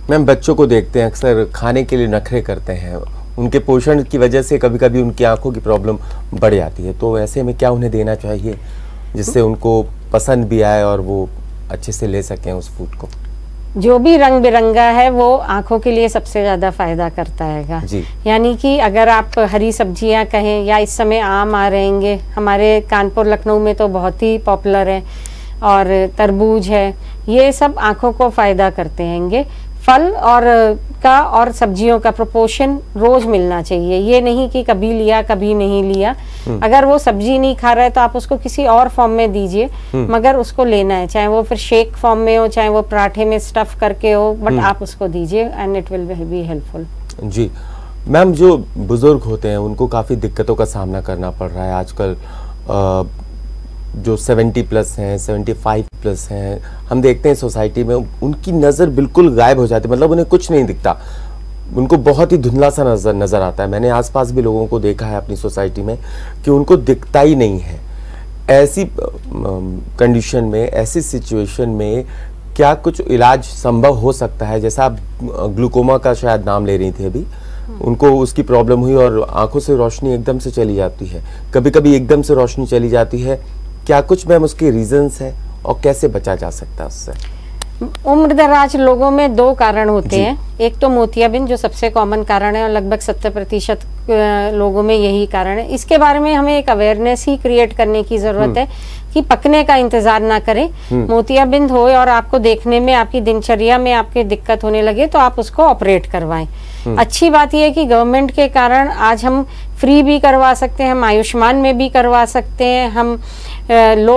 [SPEAKER 1] मैम बच्चों को देखते हैं अक्सर खाने के लिए नखरे करते हैं, उनके पोषण की वजह से कभी कभी उनकी आंखों की प्रॉब्लम बढ़ जाती है, तो ऐसे में क्या उन्हें देना चाहिए जिससे उनको पसंद भी आए और वो अच्छे से ले सकें उस फूड को?
[SPEAKER 2] जो भी रंग बिरंगा है वो आंखों के लिए सबसे ज्यादा फायदा करता है जी। यानी कि अगर आप हरी सब्जियां कहें, या इस समय आम आ रहेंगे, हमारे कानपुर लखनऊ में तो बहुत ही पॉपुलर है, और तरबूज है, ये सब आंखों को फायदा करते हैंगे। फल और का और सब्जियों का प्रोपोर्शन रोज मिलना चाहिए, ये नहीं कि कभी लिया कभी नहीं लिया। अगर वो सब्जी नहीं खा रहा है तो आप उसको किसी और फॉर्म में दीजिए, मगर उसको लेना है, चाहे वो फिर शेक फॉर्म में हो, चाहे वो पराठे में स्टफ करके हो, बट आप उसको दीजिए and it will be helpful. जी
[SPEAKER 1] मैम, जो बुजुर्ग होते हैं उनको काफी दिक्कतों का सामना करना पड़ रहा है आजकल। आ, जो सत्तर प्लस हैं, पचहत्तर प्लस हैं, हम देखते हैं सोसाइटी में उनकी नज़र बिल्कुल गायब हो जाती है, मतलब उन्हें कुछ नहीं दिखता, उनको बहुत ही धुंधला सा नजर नज़र आता है। मैंने आसपास भी लोगों को देखा है अपनी सोसाइटी में कि उनको दिखता ही नहीं है। ऐसी कंडीशन में, ऐसी सिचुएशन में क्या कुछ इलाज संभव हो सकता है? जैसा आप ग्लूकोमा का शायद नाम ले रही थी अभी, उनको उसकी प्रॉब्लम हुई और आंखों से रोशनी एकदम से चली जाती है, कभी कभी एकदम से रोशनी चली जाती है, क्या कुछ मैम उसके रीजंस हैं और कैसे बचा जा सकता है उससे?
[SPEAKER 2] उम्र दराज लोगों में दो कारण होते हैं, एक तो मोतियाबिंद जो सबसे कॉमन कारण है और लगभग सत्तर प्रतिशत लोगों में यही कारण है। इसके बारे में हमें एक अवेयरनेस ही क्रिएट करने की जरूरत है कि पकने का इंतजार ना करें। मोतियाबिंद हो और आपको देखने में, आपकी दिनचर्या में आपके दिक्कत होने लगे तो आप उसको ऑपरेट करवाएं। अच्छी बात यह है कि गवर्नमेंट के कारण आज हम फ्री भी करवा सकते हैं, हम आयुष्मान में भी करवा सकते हैं, हम लो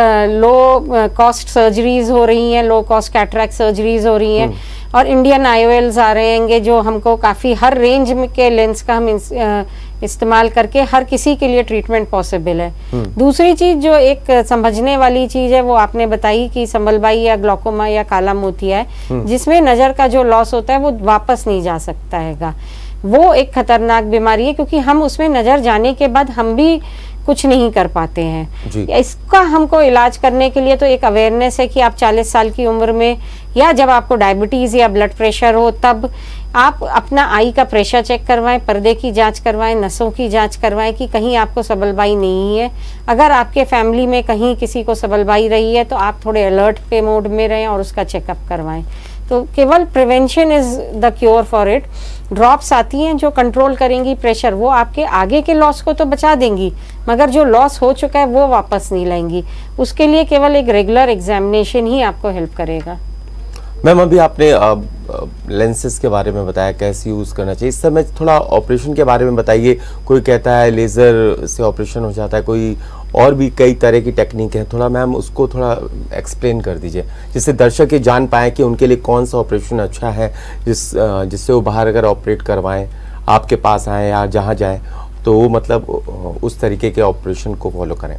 [SPEAKER 2] लो कॉस्ट सर्जरीज हो रही हैं, लो कॉस्ट कैटरैक्ट सर्जरीज हो रही हैं, और इंडियन आईओएल्स आ रहे हैं जो हमको काफ़ी हर रेंज के लेंस का हम इस्तेमाल करके हर किसी के लिए ट्रीटमेंट पॉसिबल है। दूसरी चीज जो एक समझने वाली चीज है वो आपने बताई कि संबलबाई या ग्लूकोमा या काला मोतिया है, जिसमें नज़र का जो लॉस होता है वो वापस नहीं जा सकता हैगा। वो एक खतरनाक बीमारी है क्योंकि हम उसमें नज़र जाने के बाद हम भी कुछ नहीं कर पाते हैं। इसका हमको इलाज करने के लिए तो एक अवेयरनेस है कि आप चालीस साल की उम्र में या जब आपको डायबिटीज या ब्लड प्रेशर हो तब आप अपना आई का प्रेशर चेक करवाएं, पर्दे की जांच करवाएं, नसों की जांच करवाएं कि कहीं आपको सबलबाई नहीं है। अगर आपके फैमिली में कहीं किसी को सबलबाई रही है तो आप थोड़े अलर्ट पे मोड में रहें और उसका चेकअप करवाएं। तो केवल prevention is the cure for it. Drops आती हैं जो कंट्रोल करेंगी प्रेशर, वो आपके आगे के लॉस को तो बचा देंगी मगर जो लॉस हो चुका है वो वापस नहीं लाएंगी। उसके लिए केवल एक रेगुलर एग्जामिनेशन ही आपको हेल्प करेगा।
[SPEAKER 1] मैम अभी आपने लेंसेज के बारे में बताया कैसे यूज करना चाहिए, इस समय थोड़ा ऑपरेशन के बारे में बताइए। कोई कहता है लेजर से ऑपरेशन हो जाता है, कोई और भी कई तरह की टेक्निक है, थोड़ा मैम उसको थोड़ा एक्सप्लेन कर दीजिए जिससे दर्शक ये जान पाए कि उनके लिए कौन सा ऑपरेशन अच्छा है, जिस जिससे वो बाहर अगर ऑपरेट करवाएं, आपके पास आए या जहाँ जाए तो वो मतलब उस तरीके के ऑपरेशन को फॉलो करें।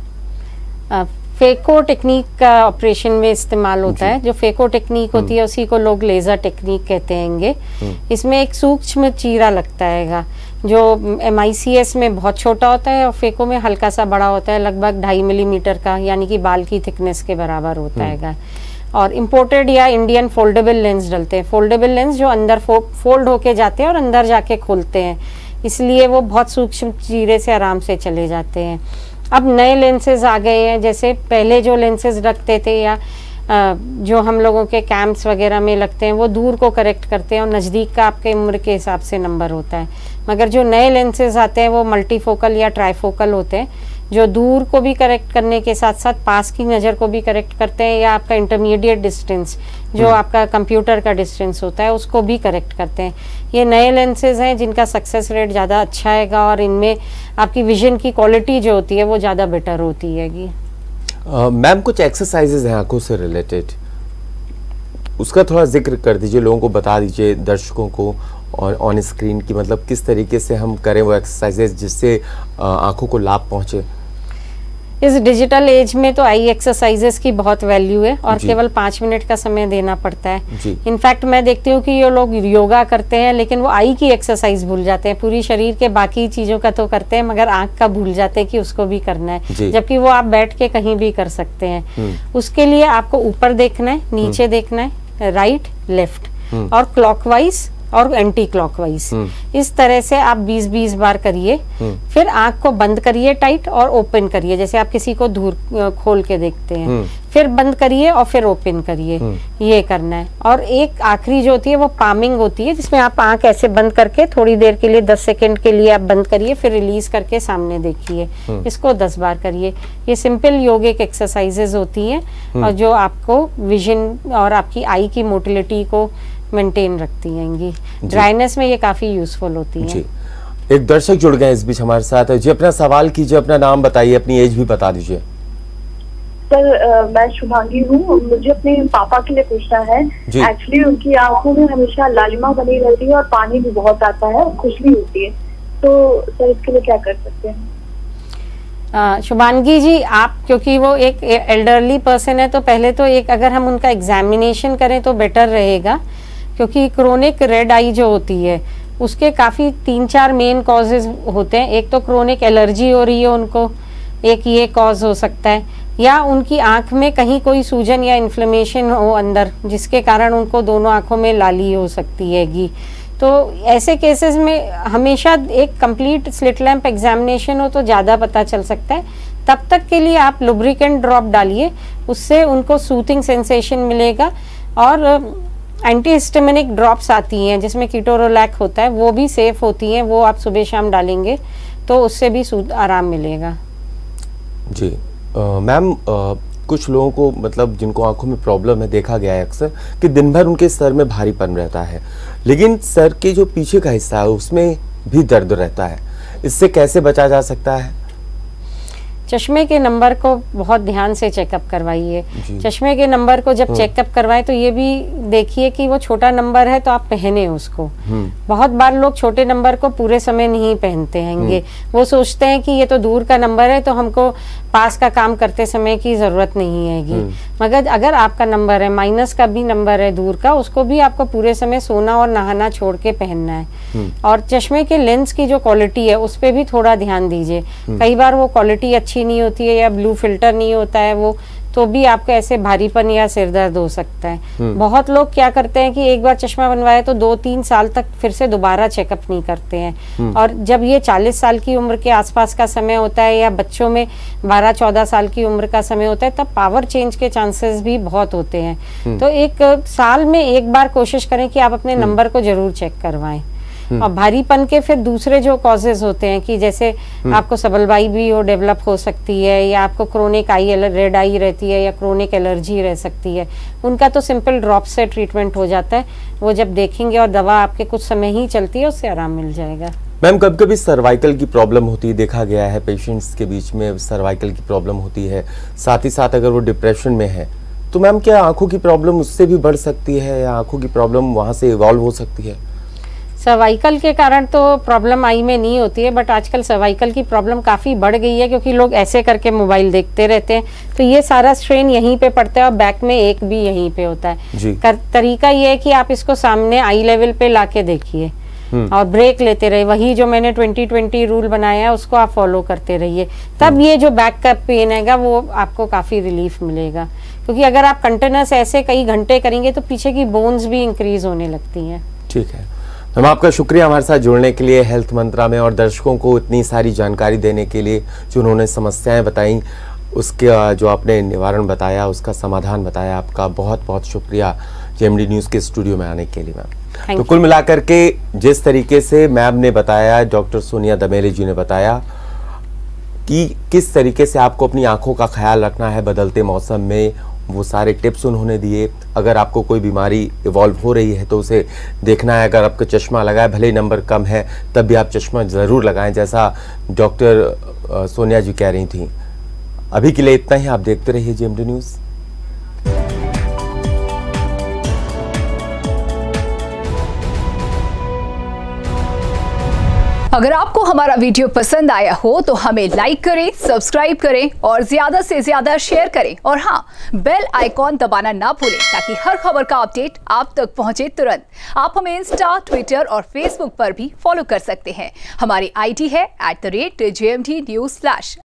[SPEAKER 2] फेको टेक्निक का ऑपरेशन में इस्तेमाल होता है। जो फेको टेक्निक होती है उसी को लोग लेजर टेक्निक कहते हैंगे। इसमें एक सूक्ष्म चीरा लगता है जो एम आई सी एस में बहुत छोटा होता है और फेको में हल्का सा बड़ा होता है, लगभग ढाई मिलीमीटर का, यानी कि बाल की थिकनेस के बराबर होता है। और इम्पोर्टेड या इंडियन फोल्डेबल लेंस डलते हैं। फोल्डेबल लेंस जो अंदर फो, फोल्ड होके जाते हैं और अंदर जाके खोलते हैं, इसलिए वो बहुत सूक्ष्म चीरे से आराम से चले जाते हैं। अब नए लेंसेज आ गए हैं, जैसे पहले जो लेंसेज रखते थे या जो हम लोगों के कैंप्स वगैरह में लगते हैं वो दूर को करेक्ट करते हैं और नज़दीक का आपके उम्र के हिसाब से नंबर होता है। मगर जो नए लेंसेज आते हैं वो मल्टीफोकल या ट्राईफोकल होते हैं जो दूर को भी करेक्ट करने के साथ साथ पास की नज़र को भी करेक्ट करते हैं, या आपका इंटरमीडिएट डिस्टेंस जो आपका कंप्यूटर का डिस्टेंस होता है उसको भी करेक्ट करते हैं। ये नए लेंसेज हैं जिनका सक्सेस रेट ज़्यादा अच्छा हैगा और इनमें आपकी विजन की क्वालिटी जो होती है वो ज़्यादा बेटर होती हैगी।
[SPEAKER 1] मैम कुछ एक्सरसाइजेज हैं आंखों से रिलेटेड, उसका थोड़ा जिक्र कर दीजिए, लोगों को बता दीजिए दर्शकों को और ऑन स्क्रीन की मतलब किस तरीके से हम करें वो एक्सरसाइजेज जिससे आंखों को लाभ पहुंचे।
[SPEAKER 2] इस डिजिटल एज में तो आई एक्सरसाइजेस की बहुत वैल्यू है और केवल पाँच मिनट का समय देना पड़ता है। इनफैक्ट मैं देखती हूँ कि ये लोग योगा करते हैं लेकिन वो आई की एक्सरसाइज भूल जाते हैं, पूरी शरीर के बाकी चीजों का तो करते हैं मगर आंख का भूल जाते हैं कि उसको भी करना है, जबकि वो आप बैठ के कहीं भी कर सकते हैं। उसके लिए आपको ऊपर देखना है, नीचे देखना है, राइट लेफ्ट, और क्लॉकवाइज और एंटी क्लॉकवाइज, इस तरह से आप बीस बीस बार करिए। फिर आंख को बंद करिए टाइट और ओपन करिए, जैसे आप किसी को धूर खोल के देखते हैं। फिर बंद करिए और फिर ओपन करिए, ये करना है। और एक आखिरी जो होती है वो पामिंग होती है, जिसमें आप आंख ऐसे बंद करके थोड़ी देर के लिए दस सेकंड के लिए आप बंद करिए, फिर रिलीज करके सामने देखिए। इसको दस बार करिए। ये सिंपल योगिक एक्सरसाइजेज होती हैं और जो आपको विजन और आपकी आई की मोटिलिटी को मेंटेन रखती हैं। ड्राइनेस में ये काफी यूजफुल होती है।
[SPEAKER 1] एक दर्शक जुड़ गए इस बीच हमारे साथ। जी, अपना सवाल कीजिए, अपना नाम बताइए, अपनी एज भी बता दीजिए।
[SPEAKER 5] सर आ, मैं शुभांगी हूँ। मुझे अपने पापा के लिए पूछना है। एक्चुअली उनकी आंखों में हमेशा लालिमा बनी रहती है और पानी भी बहुत आता है और खुजली होती है, तो सर इसके लिए क्या कर सकते हैं?
[SPEAKER 2] शुभांगी जी, आप क्योंकि वो एक एल्डरली पर्सन है, तो पहले तो एक अगर हम उनका एग्जामिनेशन करें तो बेटर रहेगा, क्योंकि क्रोनिक रेड आई जो होती है उसके काफ़ी तीन चार मेन कॉजेज होते हैं। एक तो क्रोनिक एलर्जी हो रही है उनको, एक ये कॉज हो सकता है, या उनकी आंख में कहीं कोई सूजन या इन्फ्लेमेशन हो अंदर, जिसके कारण उनको दोनों आंखों में लाली हो सकती हैगी। तो ऐसे केसेस में हमेशा एक कंप्लीट स्लिट लैम्प एग्जामिनेशन हो तो ज़्यादा पता चल सकता है। तब तक के लिए आप लुब्रिकेंट ड्रॉप डालिए, उससे उनको सूथिंग सेंसेशन मिलेगा। और एंटीहिस्टामिनिक ड्रॉप्स आती हैं जिसमें कीटोरोलैक होता है, वो भी सेफ होती हैं, वो आप सुबह शाम डालेंगे तो उससे भी आराम मिलेगा।
[SPEAKER 1] जी मैम, कुछ लोगों को मतलब जिनको आंखों में प्रॉब्लम है, देखा गया है अक्सर कि दिन भर उनके सर में भारीपन रहता है, लेकिन सर के जो पीछे का हिस्सा है उसमें भी दर्द रहता है। इससे कैसे बचा जा सकता है?
[SPEAKER 2] चश्मे के नंबर को बहुत ध्यान से चेकअप करवाइए। चश्मे के नंबर को जब चेकअप करवाएं तो ये भी देखिए कि वो छोटा नंबर है तो आप पहने उसको। बहुत बार लोग छोटे नंबर को पूरे समय नहीं पहनते हैंगे, वो सोचते हैं कि ये तो दूर का नंबर है तो हमको पास का काम करते समय की जरूरत नहीं हैगी। मगर अगर आपका नंबर है, माइनस का भी नंबर है दूर का, उसको भी आपको पूरे समय सोना और नहाना छोड़ के पहनना है। और चश्मे के लेंस की जो क्वालिटी है उस पर भी थोड़ा ध्यान दीजिए। कई बार वो क्वालिटी अच्छी नहीं होती है या ब्लू फिल्टर नहीं होता है वो, तो भी आपको ऐसे भारीपन या सिर दर्द हो सकता है। बहुत लोग क्या करते हैं कि एक बार चश्मा बनवाया तो दो तीन साल तक फिर से दोबारा चेकअप नहीं करते हैं। और जब ये चालीस साल की उम्र के आसपास का समय होता है या बच्चों में बारह चौदह साल की उम्र का समय होता है, तब पावर चेंज के चांसेस भी बहुत होते हैं। तो एक साल में एक बार कोशिश करें कि आप अपने नंबर को जरूर चेक करवाएं। और भारीपन के फिर दूसरे जो कॉजेज होते हैं कि जैसे आपको सबलबाई भी हो डेवलप हो सकती है, या आपको क्रोनिक आई रेड आई रहती है, या क्रोनिक एलर्जी रह सकती है, उनका तो सिंपल ड्रॉप से ट्रीटमेंट हो जाता है। वो जब देखेंगे और दवा आपके कुछ समय ही चलती है, उससे आराम मिल जाएगा।
[SPEAKER 1] मैम, कभी कभी सर्वाइकल की प्रॉब्लम होती है, देखा गया है पेशेंट्स के बीच में सर्वाइकल की प्रॉब्लम होती है। साथ ही साथ अगर वो डिप्रेशन में है तो मैम क्या आंखों की प्रॉब्लम उससे भी बढ़ सकती है, या आंखों की प्रॉब्लम वहाँ से इवॉल्व हो सकती है?
[SPEAKER 2] सर्वाइकल के कारण तो प्रॉब्लम आई में नहीं होती है, बट आजकल सर्वाइकल की प्रॉब्लम काफ़ी बढ़ गई है, क्योंकि लोग ऐसे करके मोबाइल देखते रहते हैं, तो ये सारा स्ट्रेन यहीं पे पड़ता है और बैक में एक भी यहीं पे होता है। कर, तरीका ये है कि आप इसको सामने आई लेवल पे लाके देखिए और ब्रेक लेते रहिए। वही जो मैंने ट्वेंटी ट्वेंटी रूल बनाया है उसको आप फॉलो करते रहिए, तब ये जो बैक का पेन हैगा वो आपको काफ़ी रिलीफ मिलेगा। क्योंकि अगर आप कंटिन्यूस ऐसे कई घंटे करेंगे तो पीछे की बोन्स भी इंक्रीज होने लगती हैं।
[SPEAKER 1] ठीक है मैम, आपका शुक्रिया हमारे साथ जुड़ने के लिए हेल्थ मंत्रा में, और दर्शकों को इतनी सारी जानकारी देने के लिए, जो उन्होंने समस्याएं बताई उसके जो आपने निवारण बताया, उसका समाधान बताया। आपका बहुत बहुत शुक्रिया जेएमडी न्यूज़ के स्टूडियो में आने के लिए मैम। तो कुल मिलाकर के जिस तरीके से मैम ने बताया, डॉक्टर सोनिया दमेले जी ने बताया कि किस तरीके से आपको अपनी आंखों का ख्याल रखना है बदलते मौसम में, वो सारे टिप्स उन्होंने दिए। अगर आपको कोई बीमारी इवॉल्व हो रही है तो उसे देखना है। अगर आपका चश्मा लगाए, भले ही नंबर कम है तब भी आप चश्मा ज़रूर लगाएं, जैसा डॉक्टर सोनिया जी कह रही थी। अभी के लिए इतना ही। आप देखते रहिए जेएमडी न्यूज़।
[SPEAKER 9] अगर आपको हमारा वीडियो पसंद आया हो तो हमें लाइक करें, सब्सक्राइब करें और ज्यादा से ज्यादा शेयर करें। और हाँ, बेल आइकॉन दबाना ना भूलें ताकि हर खबर का अपडेट आप तक पहुंचे तुरंत। आप हमें इंस्टा, ट्विटर और फेसबुक पर भी फॉलो कर सकते हैं। हमारी आईडी है at the rate JMD news flash.